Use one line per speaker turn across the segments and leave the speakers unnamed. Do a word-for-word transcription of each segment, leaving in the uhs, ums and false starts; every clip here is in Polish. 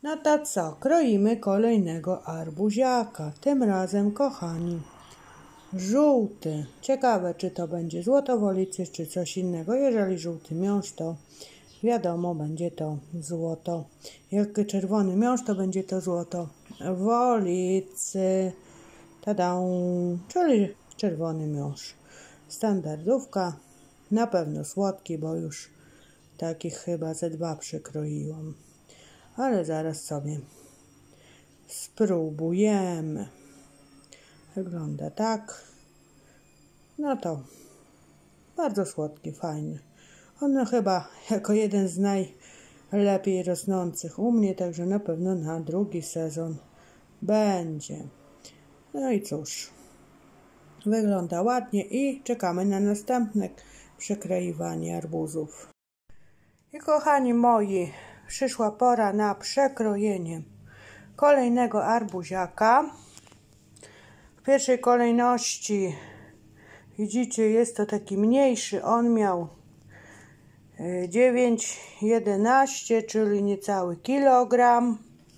No to co? Kroimy kolejnego arbuziaka. Tym razem, kochani, żółty. Ciekawe, czy to będzie złotowolicy, czy coś innego. Jeżeli żółty miąższ, to wiadomo, będzie to złoto. Jak czerwony miąższ, to będzie to złotowolicy. Tada! Czyli czerwony miąższ. Standardówka. Na pewno słodki, bo już takich chyba ze dwa przekroiłam. Ale zaraz sobie spróbujemy. Wygląda tak. No to bardzo słodki, fajny. On chyba jako jeden z najlepiej rosnących u mnie, także na pewno na drugi sezon będzie. No i cóż, wygląda ładnie i czekamy na następne przekroiwanie arbuzów. I kochani moi, przyszła pora na przekrojenie kolejnego arbuziaka. W pierwszej kolejności widzicie, jest to taki mniejszy, on miał dziewięć jedenaście, czyli niecały kilogram.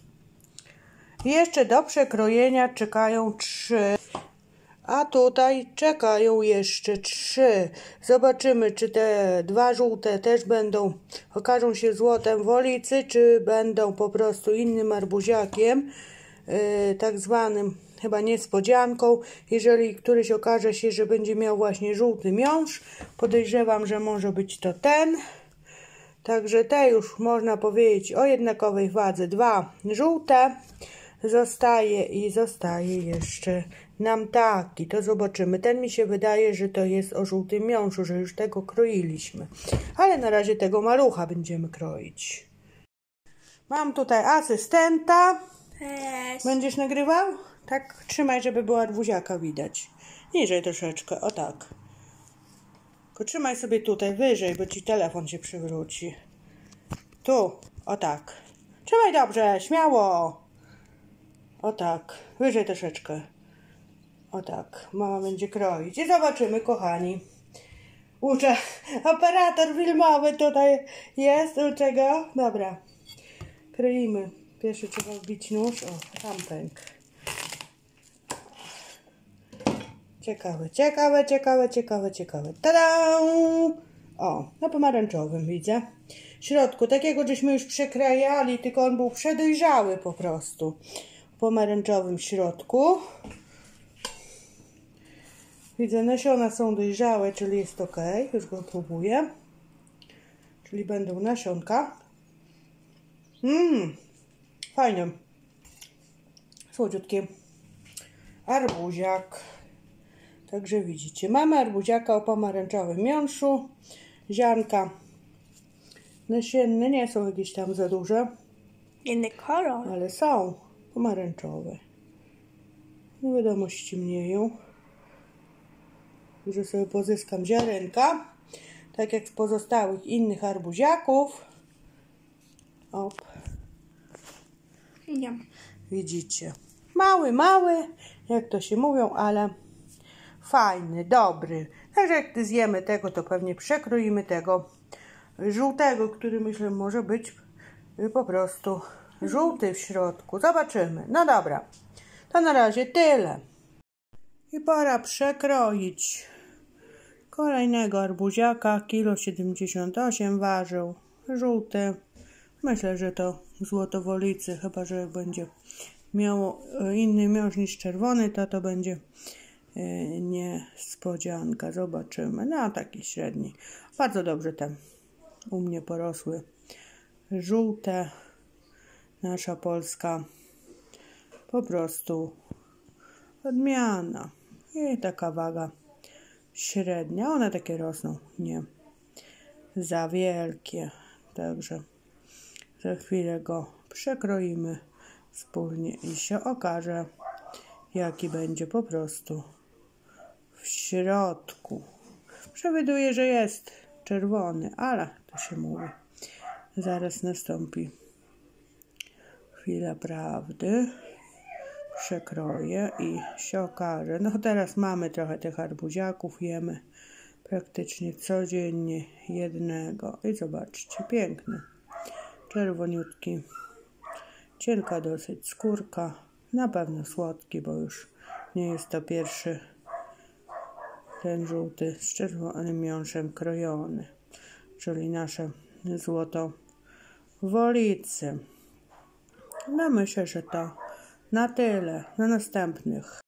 I jeszcze do przekrojenia czekają trzy, a tutaj czekają jeszcze trzy. Zobaczymy, czy te dwa żółte też będą, okażą się złotem wolicy, czy będą po prostu innym arbuziakiem, yy, tak zwanym chyba niespodzianką. Jeżeli któryś okaże się, że będzie miał właśnie żółty miąższ, podejrzewam, że może być to ten. Także te już można powiedzieć o jednakowej wadze. Dwa żółte. Zostaje i zostaje jeszcze nam taki. To zobaczymy. Ten mi się wydaje, że to jest o żółtym miąższu, że już tego kroiliśmy. Ale na razie tego malucha będziemy kroić. Mam tutaj asystenta.
Cześć.
Będziesz nagrywał? Tak, trzymaj, żeby było arbuziaka widać. Niżej troszeczkę, o tak. Tylko trzymaj sobie tutaj wyżej, bo ci telefon się przywróci. Tu, o tak. Trzymaj dobrze, śmiało. O tak, wyżej troszeczkę. O tak, mama będzie kroić. I zobaczymy, kochani. Uczę, operator filmowy tutaj jest, uczę go. Dobra, kroimy. Pierwszy trzeba wbić nóż. O, tam pęk. Ciekawe, ciekawe, ciekawe, ciekawe, ciekawe. Tada! O, na pomarańczowym widzę. W środku, takiego żeśmy już przekrajali, tylko on był przedojrzały po prostu. W pomarańczowym środku. Widzę, nasiona są dojrzałe, czyli jest ok. Już go próbuję. Czyli będą nasionka. Mmm, fajnie. Słodziutki. Arbuziak. Także widzicie, mamy arbuziaka o pomarańczowym miąższu. Ziarnka nasienne nie są jakieś tam za duże.
Inny kolor.
Ale są pomarańczowe. Nie wiadomo, ściemnieją. Że sobie pozyskam ziarenka. Tak jak z pozostałych innych arbuziaków. Op.
Nie.
Widzicie. Mały, mały, jak to się mówią, ale fajny, dobry. Także jak zjemy tego, to pewnie przekroimy tego żółtego, który myślę może być po prostu żółty w środku. Zobaczymy. No dobra. To na razie tyle. I pora przekroić kolejnego arbuziaka. Kilo siedemdziesiąt osiem ważył. Żółty. Myślę, że to złotowolicy. Chyba że będzie miało inny miąższ niż czerwony, to to będzie niespodzianka. Zobaczymy. No taki średni. Bardzo dobrze te u mnie porosły. Żółte. Nasza Polska. Po prostu odmiana. I taka waga średnia. One takie rosną. Nie za wielkie. Także za chwilę go przekroimy wspólnie i się okaże, jaki będzie po prostu w środku. Przewiduję, że jest czerwony, ale to się mówi. Zaraz nastąpi chwila prawdy. Przekroję i się okaże. No teraz mamy trochę tych arbuziaków, jemy praktycznie codziennie jednego. I zobaczcie, piękny, czerwoniutki, Cienka dosyć skórka. Na pewno słodki, bo już nie jest to pierwszy ten żółty z czerwonym miąższem krojony, czyli nasze złotowolicy. No myślę, że to na tyle. Na następnych